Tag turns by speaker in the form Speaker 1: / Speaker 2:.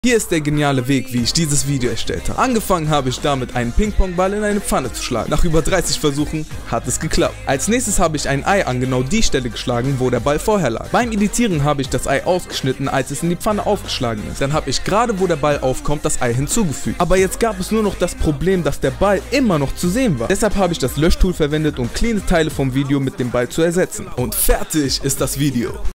Speaker 1: Hier ist der geniale Weg, wie ich dieses Video erstellt habe. Angefangen habe ich damit, einen Ping-Pong-Ball in eine Pfanne zu schlagen. Nach über 30 Versuchen hat es geklappt. Als nächstes habe ich ein Ei an genau die Stelle geschlagen, wo der Ball vorher lag. Beim Editieren habe ich das Ei ausgeschnitten, als es in die Pfanne aufgeschlagen ist. Dann habe ich gerade, wo der Ball aufkommt, das Ei hinzugefügt. Aber jetzt gab es nur noch das Problem, dass der Ball immer noch zu sehen war. Deshalb habe ich das Löschtool verwendet, um cleane Teile vom Video mit dem Ball zu ersetzen. Und fertig ist das Video.